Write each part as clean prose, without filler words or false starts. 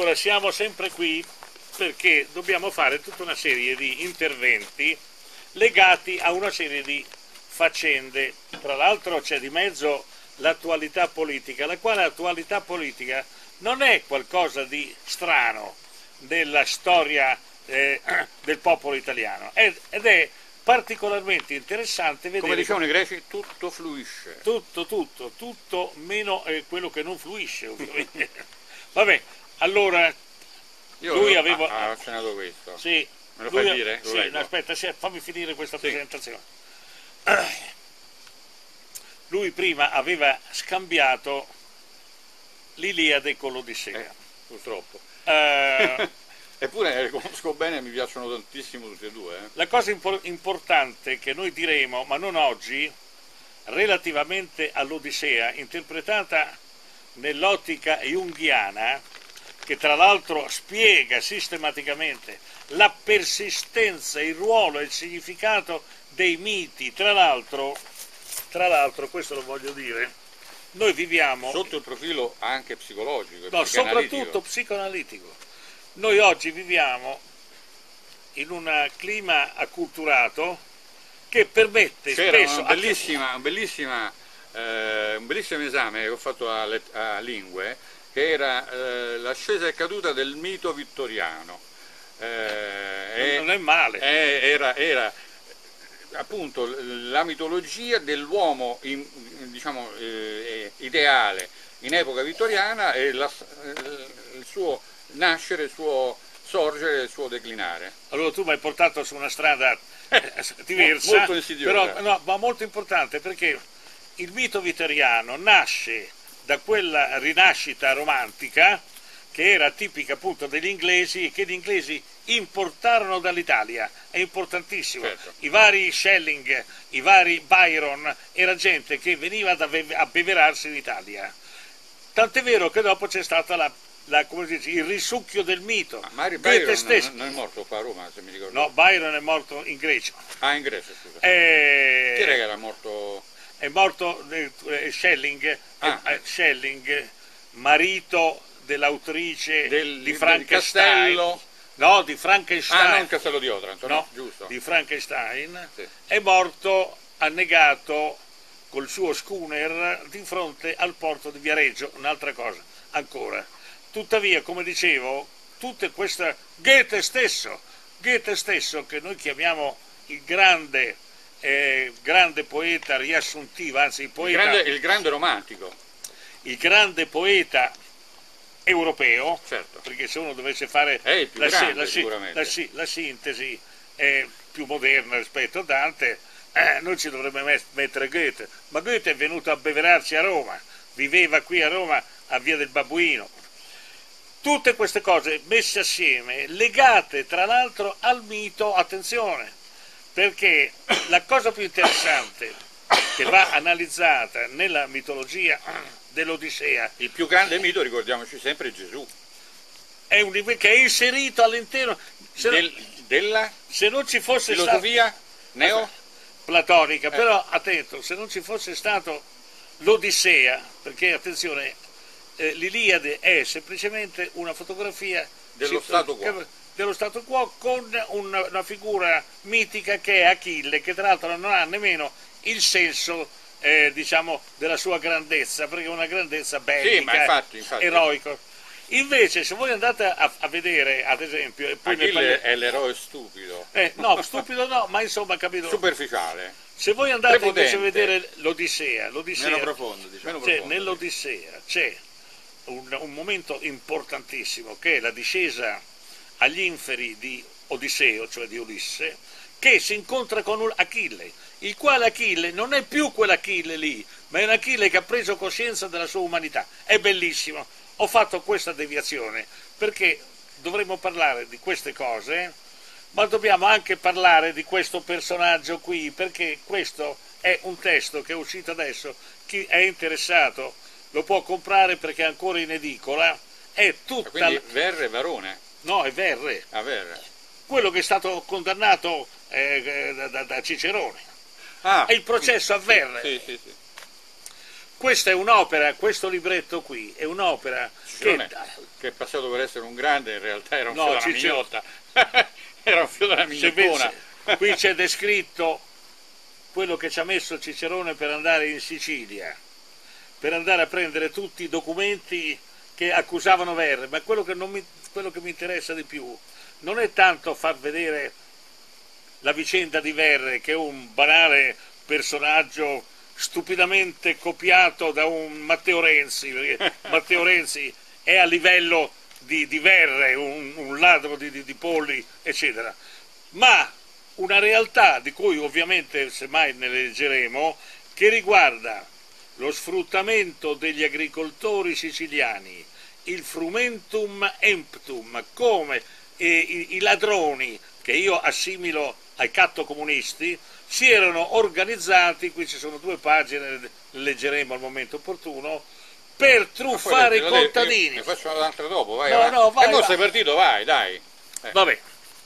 Allora, siamo sempre qui perché dobbiamo fare tutta una serie di interventi legati a una serie di faccende. Tra l'altro c'è di mezzo l'attualità politica, la quale attualità politica non è qualcosa di strano nella storia del popolo italiano, ed è particolarmente interessante vedere... Come dicevano i greci, tutto fluisce. Tutto meno quello che non fluisce, ovviamente. Vabbè, allora... Io lui ho aveva accennato questo. Sì, Me lo fai dire? Lo sì, leggo. no, aspetta, fammi finire questa Sì. presentazione. Lui prima aveva scambiato l'Iliade con l'Odissea. Purtroppo. Eh, Eppure le conosco bene e mi piacciono tantissimo tutti e due. La cosa importante che noi diremo, ma non oggi, relativamente all'Odissea, interpretata nell'ottica junghiana, che tra l'altro spiega sistematicamente la persistenza, il ruolo e il significato dei miti. Tra l'altro, questo lo voglio dire, noi viviamo... Sotto il profilo anche psicologico e No, psicanalitico. soprattutto psicoanalitico. Noi oggi viviamo in un clima acculturato che permette C'era spesso... un bellissimo esame che ho fatto a Lingue, che era l'ascesa e caduta del mito vittoriano. non è male. Era appunto la mitologia dell'uomo diciamo, ideale in epoca vittoriana e il suo nascere, il suo sorgere, il suo declinare. Allora tu mi hai portato su una strada diversa, molto insidiosa. però, no, ma molto importante, perché il mito vittoriano nasce da quella rinascita romantica che era tipica appunto degli inglesi e che gli inglesi importarono dall'Italia. È importantissimo. Certo. I vari Schelling, i vari Byron, era gente che veniva ad abbeverarsi in Italia. Tant'è vero che dopo c'è stata come si dice, il risucchio del mito. Ma Byron non è morto qua a Roma, se mi ricordo. No, Byron è morto in Grecia. Ah, in Grecia, scusa. Chi era che era morto? È morto Schelling, Schelling, marito dell'autrice di Frankenstein. Del castello. No, di Frankenstein. Ah, non il castello di Otranto, no, giusto. Di Frankenstein. Sì. È morto annegato col suo schooner di fronte al porto di Viareggio, un'altra cosa ancora. Tuttavia, come dicevo, tutta questa Goethe stesso, che noi chiamiamo il grande poeta riassuntivo, anzi il grande romantico. Il grande poeta europeo, certo. Perché se uno dovesse fare la sintesi più moderna rispetto a Dante, noi ci dovremmo mettere Goethe, ma Goethe è venuto a abbeverarsi a Roma, viveva qui a Roma a Via del Babbuino. Tutte queste cose messe assieme, legate tra l'altro al mito, attenzione, perché la cosa più interessante che va analizzata nella mitologia dell'Odissea, il più grande mito, ricordiamoci sempre, è Gesù, è che è inserito all'interno della se non ci fosse filosofia neoplatonica, però attento, se non ci fosse stato l'Odissea, perché attenzione, l'Iliade è semplicemente una fotografia dello stato quo con una figura mitica che è Achille, che tra l'altro non ha nemmeno il senso diciamo della sua grandezza, perché è una grandezza bellica, sì, ma infatti. eroico. Invece se voi andate a vedere, ad esempio, Achille è l'eroe stupido, no, stupido no, ma insomma, capito, superficiale. Se voi andate invece a vedere l'Odissea, meno profondo, diciamo. Nell'Odissea c'è un momento importantissimo, che è la discesa agli inferi di Odisseo, cioè di Ulisse, che si incontra con Achille, il quale Achille non è più quell'Achille lì, ma è un Achille che ha preso coscienza della sua umanità. È bellissimo. Ho fatto questa deviazione perché dovremmo parlare di queste cose, ma dobbiamo anche parlare di questo personaggio qui, perché questo è un testo che è uscito adesso. Chi è interessato lo può comprare perché è ancora in edicola. È tutta... Quindi Verre Varone? No, è Verre. Ah, Verre. Quello che è stato condannato da Cicerone. Ah, è il processo a Verre. Sì. Questa è un'opera, questo libretto qui è un'opera che è passato per essere un grande, in realtà era un no, fiore della mignotta. Era un fiore della mignottona. Qui c'è descritto quello che ci ha messo Cicerone per andare in Sicilia, per andare a prendere tutti i documenti che accusavano Verre, ma quello che mi interessa di più non è tanto far vedere la vicenda di Verre, che è un banale personaggio stupidamente copiato da un Matteo Renzi, perché Matteo Renzi è a livello di Verre, un ladro di polli, eccetera, ma una realtà di cui ovviamente semmai ne leggeremo, che riguarda lo sfruttamento degli agricoltori siciliani, il frumentum emptum, come i ladroni, che io assimilo ai cattocomunisti, si erano organizzati, qui ci sono 2 pagine, le leggeremo al momento opportuno, per truffare i contadini. Ne faccio un'altra dopo, vai. No, vai. E poi sei partito, vai, dai. Vabbè.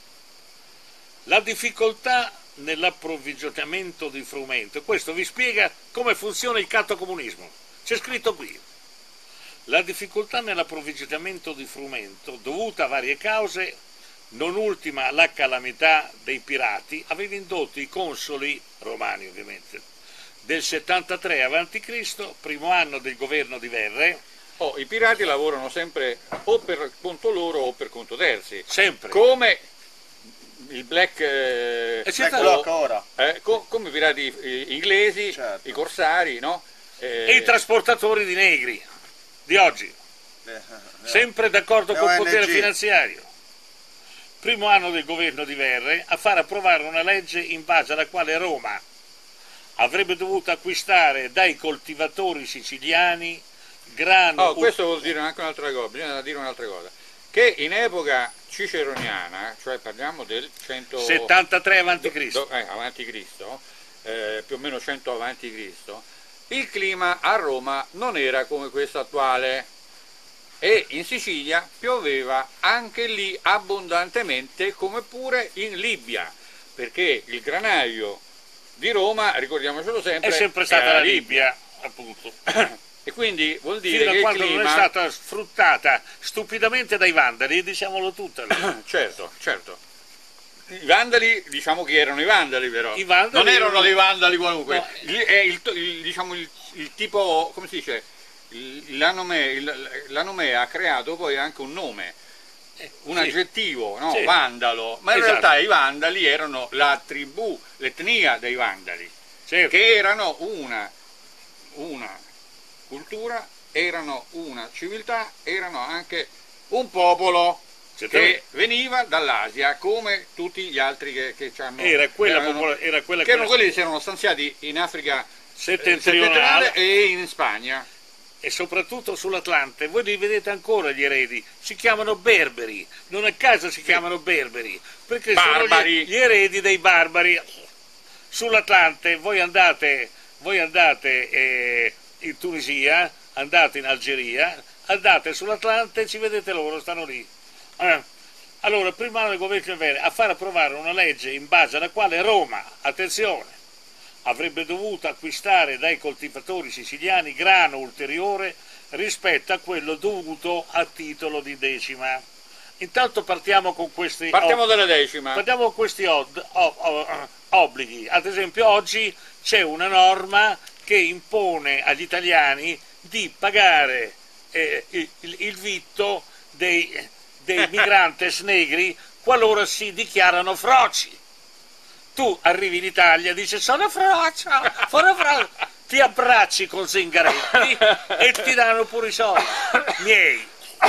La difficoltà nell'approvvigionamento di frumento, questo vi spiega come funziona il cattocomunismo, c'è scritto qui. La difficoltà nell'approvvigionamento di frumento, dovuta a varie cause, non ultima la calamità dei pirati, aveva indotto i consoli, romani ovviamente, del 73 a.C., primo anno del governo di Verre. I pirati lavorano sempre o per conto loro o per conto terzi. Sempre. Come il Black Bloc ora. Come i pirati inglesi, certo. I corsari, no? E i trasportatori di negri di oggi, sempre d'accordo col potere finanziario. Primo anno del governo di Verre a far approvare una legge in base alla quale Roma avrebbe dovuto acquistare dai coltivatori siciliani grano. Questo vuol dire anche un'altra cosa, bisogna dire un'altra cosa, che in epoca ciceroniana, cioè parliamo del 173 a.C., avanti Cristo, più o meno 100 avanti Cristo, il clima a Roma non era come questo attuale e in Sicilia pioveva anche lì abbondantemente, come pure in Libia, perché il granaio di Roma, ricordiamocelo sempre, è sempre stata la Libia, appunto. E quindi vuol dire fino che a quando il clima non è stata sfruttata stupidamente dai vandali, diciamolo tutto. Certo. I vandali, diciamo che erano i vandali, però I vandali non erano dei vandali qualunque, no. È il tipo, come si dice, la nomea ha creato poi anche un nome, un aggettivo, no? Sì. Vandalo, ma in Esatto. realtà i vandali erano la tribù, l'etnia dei vandali, Certo. che erano una cultura, erano una civiltà, erano anche un popolo che veniva dall'Asia, come tutti gli altri che ci hanno... Era quella che erano quelli che si erano stanziati in Africa settentrionale e in Spagna. e soprattutto sull'Atlante. Voi li vedete ancora gli eredi, si chiamano berberi, non a caso si chiamano berberi, perché Barbari. sono gli eredi dei barbari. Sull'Atlante voi andate in Tunisia, andate in Algeria, andate sull'Atlante e ci vedete loro, stanno lì. Allora, prima anno del governo Verre a far approvare una legge in base alla quale Roma, attenzione, avrebbe dovuto acquistare dai coltivatori siciliani grano ulteriore rispetto a quello dovuto a titolo di decima. Intanto partiamo con questi dalla decima. Partiamo con questi obblighi. Ad esempio oggi c'è una norma che impone agli italiani di pagare il vitto dei migrantes negri qualora si dichiarano froci. Tu arrivi in Italia e dici sono frocio, ti abbracci con Zingaretti e ti danno pure i soldi miei.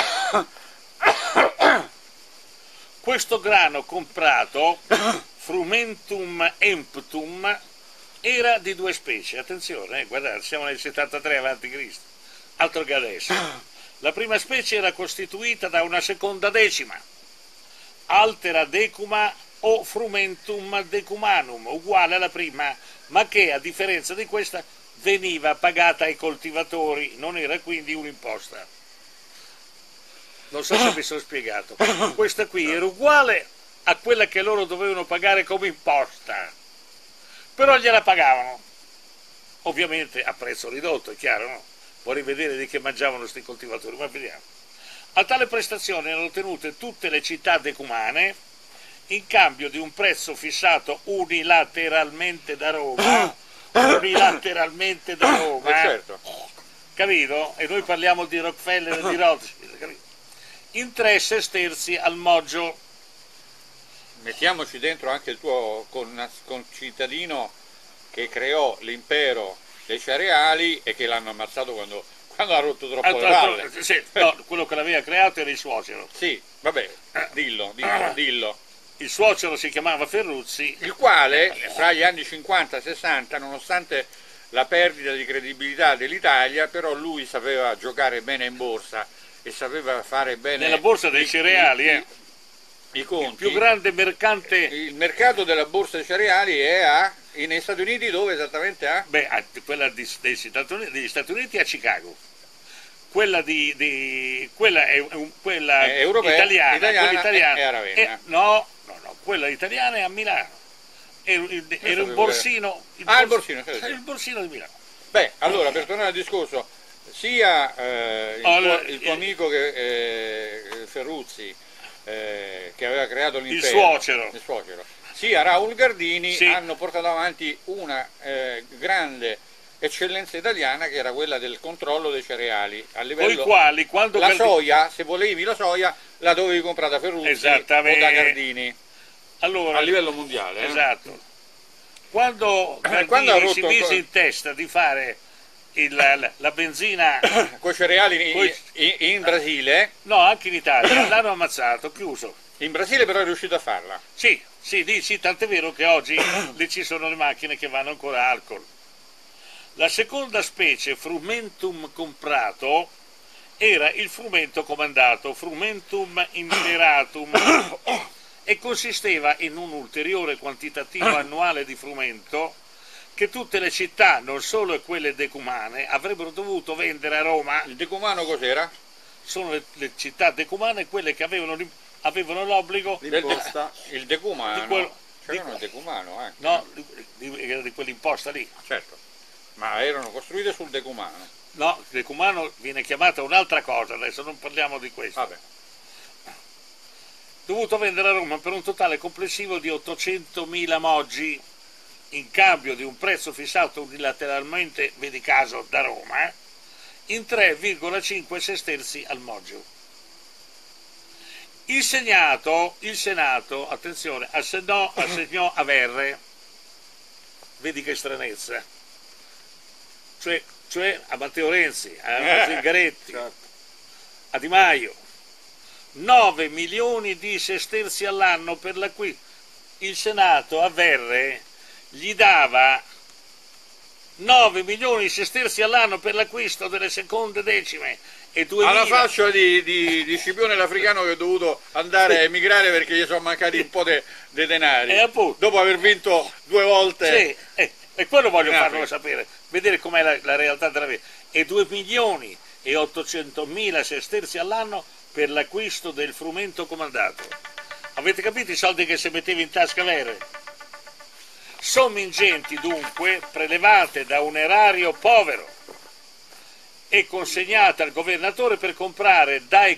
Questo grano comprato, frumentum emptum, era di 2 specie, attenzione, guardate, siamo nel 73 a.C., altro che adesso. La prima specie era costituita da una seconda decima, altera decuma o frumentum decumanum, uguale alla prima, ma che a differenza di questa veniva pagata ai coltivatori, non era quindi un'imposta. Non so se mi sono spiegato. Questa qui era uguale a quella che loro dovevano pagare come imposta, però gliela pagavano. ovviamente a prezzo ridotto, è chiaro, no? Vorrei vedere di che mangiavano questi coltivatori, ma vediamo. A tale prestazione erano tenute tutte le città decumane in cambio di un prezzo fissato unilateralmente da Roma, unilateralmente da Roma, certo. Capito? E noi parliamo di Rockefeller e di Rothschild, capito? In 3 sesterzi al moggio. Mettiamoci dentro anche il tuo concittadino che creò l'impero dei cereali e che l'hanno ammazzato quando ha rotto troppo le palle. Sì, no, quello che l'aveva creato era il suocero. Sì, vabbè, dillo. Il suocero si chiamava Ferruzzi. Il quale, fra gli anni 50 e 60, nonostante la perdita di credibilità dell'Italia, però lui sapeva giocare bene in borsa e sapeva fare bene... Nella borsa dei cereali, i conti. Il più grande mercante... Il mercato della borsa dei cereali è negli Stati Uniti, dove esattamente a? Beh, quella degli Stati Uniti è a Chicago. Quella quella è quella europea, italiana quella italiana è a Ravenna. No, quella italiana è a Milano. Era un borsino. Il borsino, certo. Il borsino di Milano. Beh, allora, per tornare al discorso, sia il tuo amico Ferruzzi, che aveva creato l'impero, il suocero, sia Raul Gardini, sì, hanno portato avanti una grande eccellenza italiana, che era quella del controllo dei cereali a livello, con i quali, quando la soia, se volevi la soia, la dovevi comprare da Ferruzzi o da Gardini, allora, a livello mondiale. Esatto. Quando Gardini si mise in testa di fare la benzina con i cereali in Brasile, no, anche in Italia, l'hanno ammazzato, chiuso. In Brasile però è riuscito a farla. Sì, tant'è vero che oggi lì ci sono le macchine che vanno ancora a alcol. La seconda specie, frumentum comprato, era il frumento comandato, frumentum imperatum, e consisteva in un ulteriore quantitativo annuale di frumento che tutte le città, non solo quelle decumane, avrebbero dovuto vendere a Roma. Il decumano cos'era? Sono le città decumane quelle che avevano l'obbligo d'imposta. Il decumano, c'era il decumano anche. No, di quell'imposta lì. Certo. Ma erano costruite sul decumano. No, il decumano viene chiamata un'altra cosa, adesso non parliamo di questo. Vabbè. Dovuto vendere a Roma per un totale complessivo di 800.000 moggi, in cambio di un prezzo fissato unilateralmente, vedi caso, da Roma, in 3,5 sesterzi al moggio. Il Senato, attenzione, assegnò a Verre, vedi che stranezza, cioè a Matteo Renzi, a Zingaretti, a Di Maio, 9 milioni di sesterzi all'anno per l'acquisto. Il Senato a Verre gli dava 9 milioni di sesterzi all'anno per l'acquisto delle seconde decime e 2000... alla faccia di Scipione l'Africano, che è dovuto andare a emigrare perché gli sono mancati un po' di denari, dopo aver vinto 2 volte. Sì, e quello voglio farlo sapere, vedere com'è la realtà della vita. E 2 milioni e 800.000 sesterzi all'anno per l'acquisto del frumento comandato. Avete capito i soldi che si metteva in tasca Verre? Somme ingenti dunque, prelevate da un erario povero e consegnate al governatore per comprare dai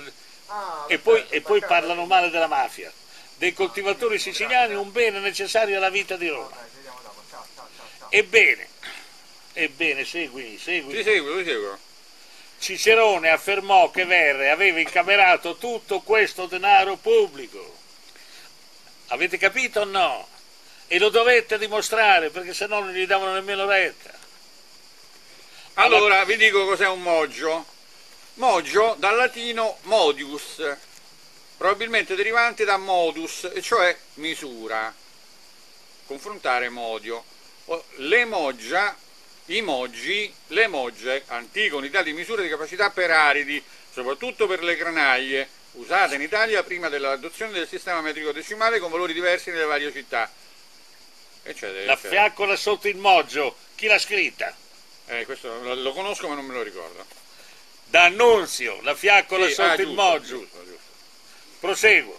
e poi parlano male della mafia, dei coltivatori siciliani, un bene necessario alla vita di Roma. Ebbene, segui. Ti seguo. Cicerone affermò che Verre aveva incamerato tutto questo denaro pubblico. Avete capito o no? E lo dovette dimostrare, perché sennò non gli davano nemmeno retta. Allora vi dico cos'è un moggio. Moggio dal latino modius, probabilmente derivante da modus, e cioè misura. Confrontare modio. Le moggia, i moggi, le mogge, antica unità di misura di capacità per aridi, soprattutto per le granaglie, usate in Italia prima dell'adozione del sistema metrico decimale con valori diversi nelle varie città. La fiaccola sotto il moggio, chi l'ha scritta? Questo lo conosco ma non me lo ricordo. D'Annunzio, la fiaccola sotto il moggio. Giusto. Proseguo.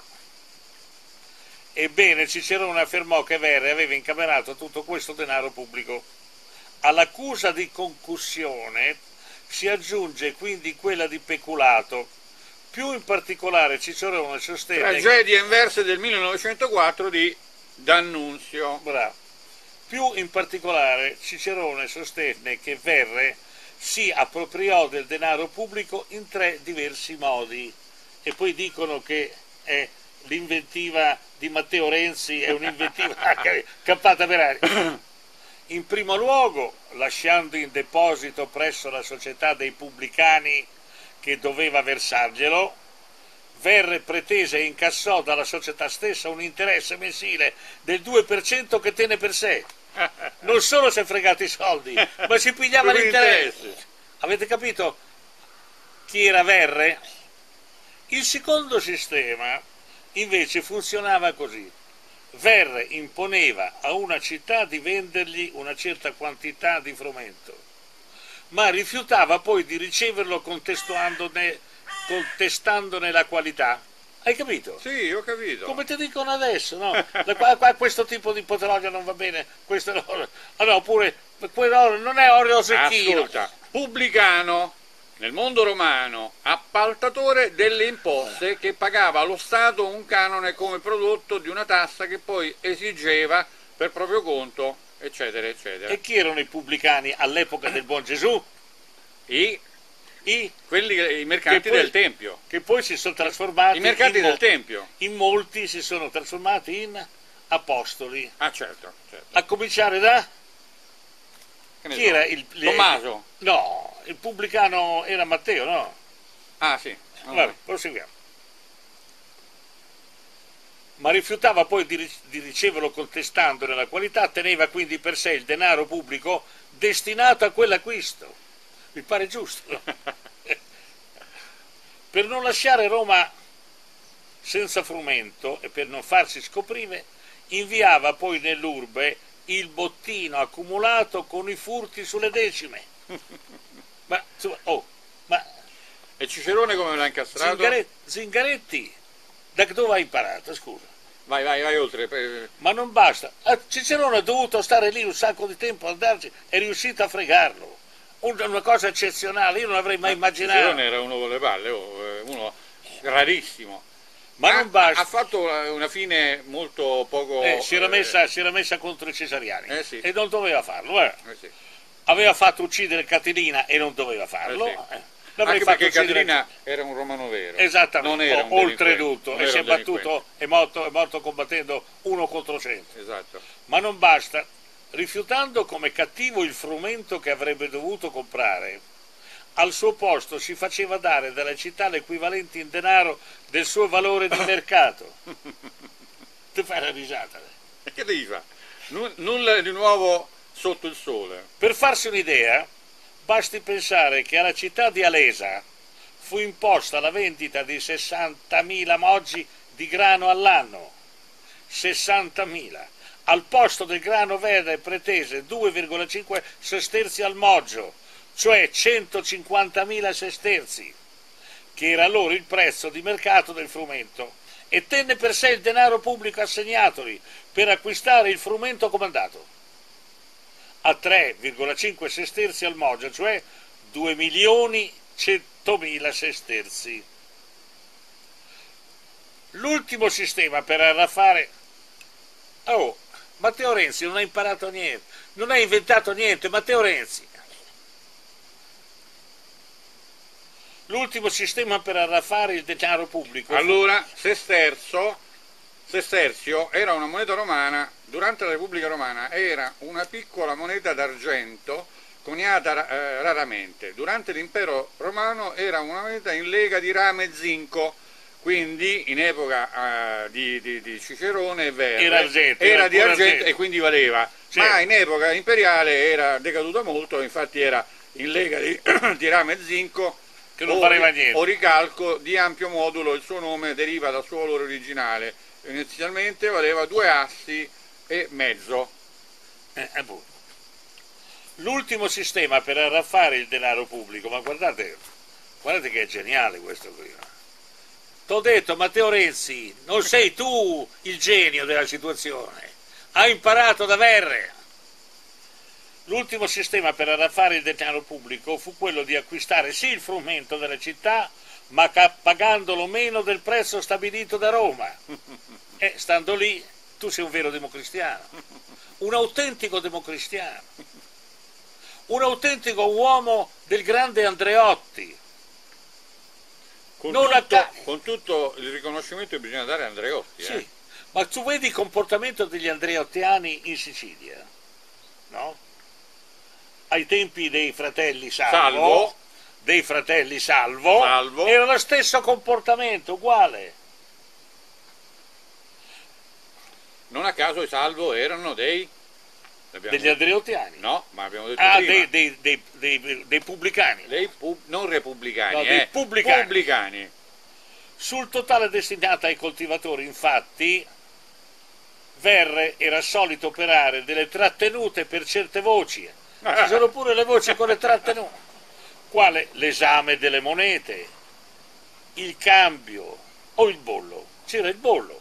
Ebbene, Cicerone affermò che Verre aveva incamerato tutto questo denaro pubblico. All'accusa di concussione si aggiunge quindi quella di peculato. Più in particolare Cicerone sostiene... Tragedia inversa del 1904 di D'Annunzio. Bravo. Più in particolare Cicerone sostenne che Verre si appropriò del denaro pubblico in 3 diversi modi. E poi dicono che l'inventiva di Matteo Renzi è un'inventiva campata per aria. In primo luogo, lasciando in deposito presso la società dei pubblicani che doveva versarglielo, Verre pretese e incassò dalla società stessa un interesse mensile del 2% che tenne per sé. Non solo si è fregato i soldi, ma si pigliava l'interesse. Avete capito chi era Verre? Il secondo sistema invece funzionava così. Verre imponeva a una città di vendergli una certa quantità di frumento, ma rifiutava poi di riceverlo contestandone la qualità. Hai capito? Sì, ho capito. Come ti dicono adesso, no? Questo tipo di petrolio non va bene, questo no. Allora, oppure quello non è olio zecchino. Ascolta, pubblicano nel mondo romano, appaltatore delle imposte che pagava allo Stato un canone come prodotto di una tassa che poi esigeva per proprio conto, eccetera, eccetera. E chi erano i pubblicani all'epoca del buon Gesù? I mercanti del Tempio. Che poi si sono trasformati... I mercanti del Tempio. In molti si sono trasformati in apostoli. Ah, certo, certo. A cominciare da... Chi era Tommaso? No, il pubblicano era Matteo, no? Ah, sì. Vabbè, proseguiamo. Ma rifiutava poi di riceverlo contestandone la qualità, teneva quindi per sé il denaro pubblico destinato a quell'acquisto. Mi pare giusto. Per non lasciare Roma senza frumento e per non farsi scoprire, inviava poi nell'urbe il bottino accumulato con i furti sulle decime. Ma e Cicerone come l'ha incastrato? Zingaretti, da dove hai imparato, scusa? Vai oltre. Ma non basta, Cicerone ha dovuto stare lì un sacco di tempo a andarci, è riuscito a fregarlo. Una cosa eccezionale, io non avrei mai immaginato. Cicerone era uno con le palle, uno rarissimo. Ma non basta. Ha fatto una fine molto poco... si era messa contro i cesariani, sì. E non doveva farlo. Sì. Aveva fatto uccidere Catilina e non doveva farlo. Sì. Anche perché Catilina era un romano vero. Esattamente, non era un oltretutto, e si è battuto, è morto combattendo 1 contro 100. Esatto. Ma non basta, rifiutando come cattivo il frumento che avrebbe dovuto comprare, al suo posto si faceva dare dalle città l'equivalente in denaro del suo valore di mercato. Ti fai la risata. E che devi fare? Nulla di nuovo sotto il sole. Per farsi un'idea, basti pensare che alla città di Alesa fu imposta la vendita di 60.000 moggi di grano all'anno. 60.000. Al posto del grano verde pretese 2,5 sesterzi al moggio, cioè 150.000 sesterzi, che era loro il prezzo di mercato del frumento, e tenne per sé il denaro pubblico assegnatoli per acquistare il frumento comandato a 3,5 sesterzi al moggio, cioè 2.100.000 sesterzi. L'ultimo sistema per arraffare... Matteo Renzi non ha imparato niente, non ha inventato niente, Matteo Renzi. L'ultimo sistema per arraffare il denaro pubblico. Allora, sesterzio era una moneta romana, durante la Repubblica Romana era una piccola moneta d'argento coniata raramente. Durante l'impero romano era una moneta in lega di rame e zinco, quindi in epoca di Cicerone e Verre era di argento e quindi valeva, certo. Ma in epoca imperiale era decaduta molto, infatti era in lega di rame e zinco, che non valeva niente. O ricalco di ampio modulo, il suo nome deriva dal suo valore originale, inizialmente valeva 2 assi e mezzo. L'ultimo sistema per arraffare il denaro pubblico, ma guardate che è geniale questo qui. T'ho detto, Matteo Renzi, non sei tu il genio della situazione, hai imparato da Verre. L'ultimo sistema per arraffare il denaro pubblico fu quello di acquistare sì il frumento delle città, ma pagandolo meno del prezzo stabilito da Roma. E stando lì, tu sei un vero democristiano, un autentico democristiano, un autentico uomo del grande Andreotti. Con tutto il riconoscimento che bisogna dare a Andreotti. Sì, ma tu vedi il comportamento degli andreottiani in Sicilia, no? Ai tempi dei fratelli Salvo. Era lo stesso comportamento, uguale. Non a caso i Salvo erano degli andreottiani? No, ma abbiamo detto prima. Dei pubblicani. Non repubblicani, no, dei pubblicani. Sul totale destinato ai coltivatori, infatti, Verre era solito operare delle trattenute per certe voci. Ci sono pure le voci con le trattenute, quale l'esame delle monete, il cambio o il bollo. C'era il bollo.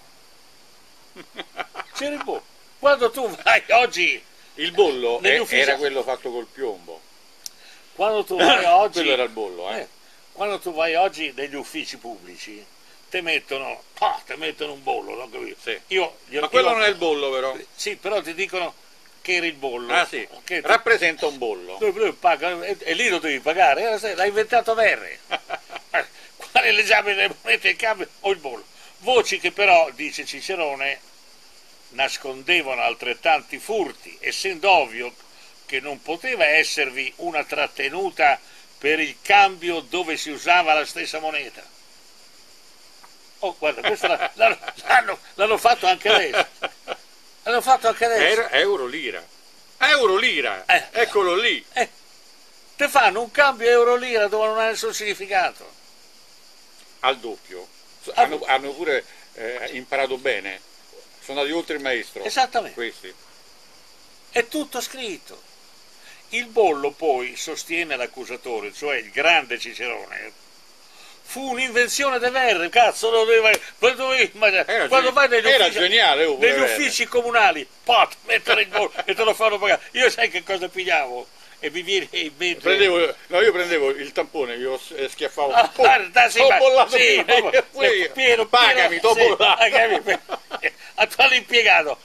Quando tu vai oggi, il bollo era quello fatto col piombo. Quando tu vai oggi, quello era il bollo, quando tu vai oggi negli uffici pubblici, ti mettono un bollo, no? Sì. Ma quello non è il bollo, però. Sì, però ti dicono che era il bollo. Ah sì, rappresenta un bollo. Lui paga, e lì lo devi pagare, l'ha inventato Verre. Qual è l'esame delle monete, il cambio o il bollo? Voci che però, dice Cicerone, nascondevano altrettanti furti, essendo ovvio che non poteva esservi una trattenuta per il cambio dove si usava la stessa moneta. Oh, guarda, questo l'hanno fatto anche adesso. L'hanno fatto anche adesso. Era euro-lira, eccolo lì. Te fanno un cambio euro-lira dove non ha nessun significato. Al doppio. Hanno pure imparato bene. Sono andati oltre il maestro. Esattamente. Questi. È tutto scritto. Il bollo poi, sostiene l'accusatore, cioè il grande Cicerone, fu un'invenzione di Verre, cazzo, quando vai negli uffici comunali, mettere il bollo e te lo fanno pagare. Io sai che cosa pigliavo? E mi viene in mente... io prendevo il tampone, io schiaffavo. Piero, pagami, t'ho bollato. All'impiegato,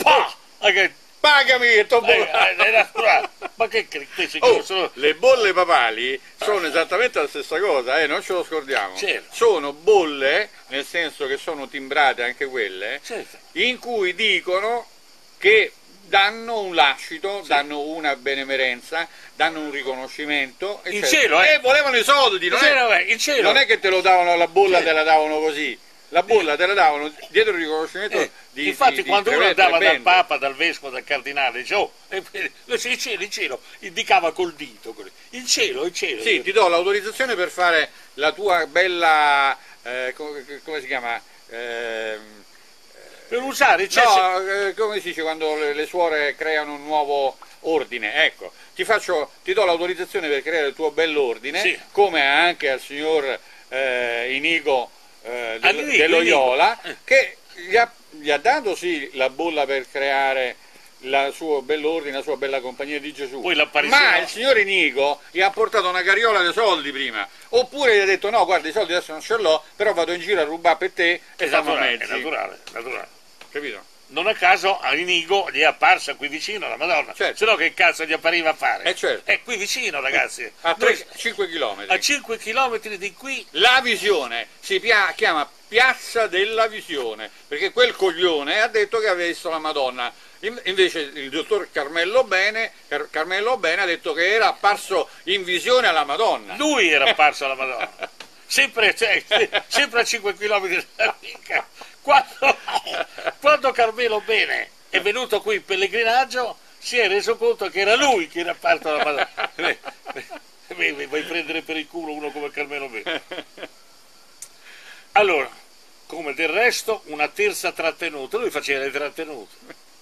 pagami, t'ho bollato. Ma che le bolle papali sono esattamente la stessa cosa, non ce lo scordiamo. Certo. Sono bolle, nel senso che sono timbrate anche quelle, certo, in cui dicono che danno un lascito, sì, danno una benemerenza, danno un riconoscimento, in cielo, volevano i soldi, non è che te lo davano la bolla, te la davano così. La bolla te la davano dietro il riconoscimento di infatti quando uno andava dal bende. Papa, dal Vescovo, dal Cardinale, dice, il cielo, indicava col dito, il cielo. Sì, ti do l'autorizzazione per fare la tua bella, come si chiama? Per usare il cielo. No, come si dice quando le suore creano un nuovo ordine, ecco, ti do l'autorizzazione per creare il tuo bell'ordine, sì, come anche al signor Inigo dello Iola, che gli ha dato sì la bolla per creare il suo bell'ordine, la sua bella compagnia di Gesù, ma il signore Inigo gli ha portato una carriola di soldi prima, oppure gli ha detto no, guarda, i soldi adesso non ce l'ho, però vado in giro a rubare per te e siamo a mezzi. È naturale. Capito? Non a caso a Inigo gli è apparsa qui vicino la Madonna, certo, se no che cazzo gli appariva a fare? Certo. È qui vicino, ragazzi. A 5 km. A 5 km di qui. La Visione si chiama Piazza della Visione, perché quel coglione ha detto che aveva visto la Madonna. Invece il dottor Carmelo Bene ha detto che era apparso in visione alla Madonna. Lui era apparso alla Madonna. Sempre a 5 km dalla mica. Quando Carmelo Bene è venuto qui in pellegrinaggio si è reso conto che era lui che era apparso alla Madonna. Vai prendere per il culo uno come Carmelo Bene. Allora, come del resto, una terza trattenuta. Lui faceva le trattenute.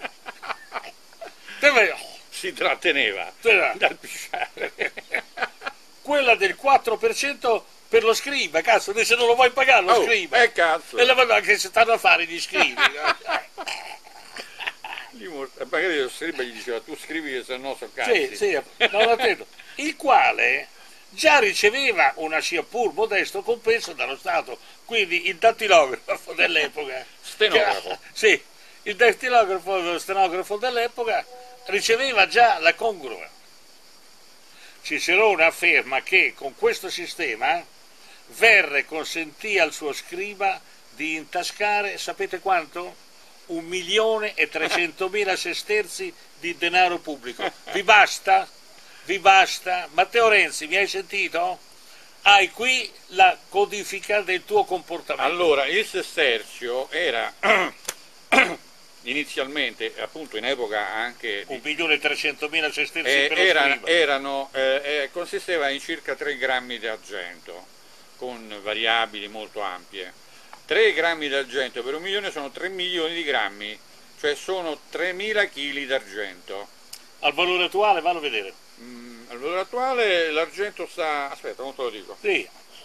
Si tratteneva dal pisciare. Quella del 4% per lo scriba, cazzo, se non lo vuoi pagare lo scriba. Cazzo. E la che si stanno a fare gli scribi. magari lo scriba gli diceva tu scrivi che se no so cazzi. Sì, non attento. Il quale già riceveva una sia pur modesto compenso dallo Stato, quindi il dattilografo dell'epoca, Stenografo. sì, il dattilografo, lo stenografo dell'epoca riceveva già la congrua. Cicerone afferma che con questo sistema Verre consentì al suo scriba di intascare, sapete quanto? 1.300.000 sesterzi di denaro pubblico. Vi basta? Vi basta? Matteo Renzi, mi hai sentito? Hai qui la codifica del tuo comportamento. Allora, il sesterzio era inizialmente, appunto in epoca anche... 1.300.000 sesterzi per lo scriba. Consisteva in circa 3 grammi di argento, con variabili molto ampie. 3 grammi di argento per 1 milione sono 3 milioni di grammi, cioè sono 3.000 kg d'argento. Al valore attuale, vanno a vedere. Al valore attuale l'argento sta... aspetta, non te lo dico. Sì.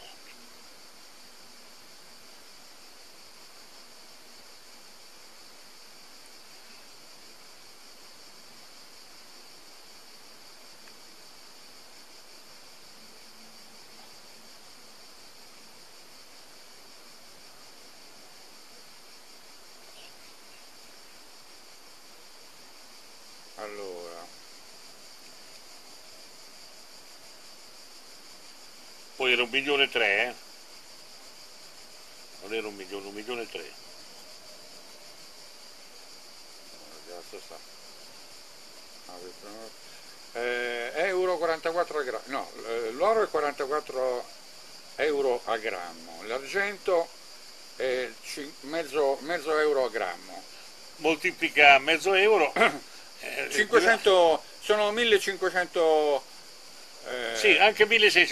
Allora, Poi era 1,3 milioni, non era 1 milione e 3. Euro 44 grammi, no, l'oro è 44 euro a grammo, l'argento è mezzo euro a grammo. Moltiplica mezzo euro. 500, sono 1500. Sì, anche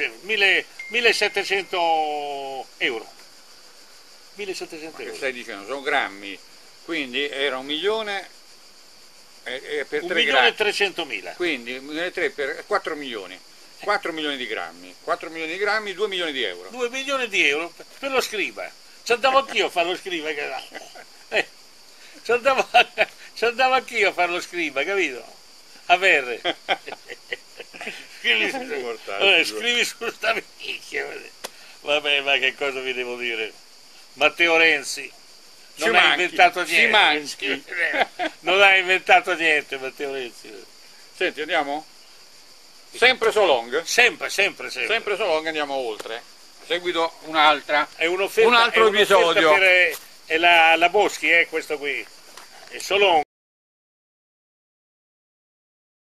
1.700 euro. 1.700 Che euro. stai dicendo? Sono grammi, quindi era 1 milione per 3 grammi. 1.300.000. Quindi 1 milione 3 per 4 milioni. 4 milioni di grammi. 4 milioni di grammi, 2 milioni di euro. 2 milioni di euro per lo scriba. Ci andavo anch'io a fare lo scriba. Ci andavo anch'io a fare lo scriba, capito? A Verre. Scrivi su sta minchia. Vabbè, ma che cosa vi devo dire? Matteo Renzi non ha inventato niente. Non ha inventato niente, Matteo Renzi. Senti, andiamo? Sempre so long? Sempre. Sempre so long, andiamo oltre. Seguito un'altra. È un'offerta, un altro episodio. È la Boschi, questo qui. È Solong.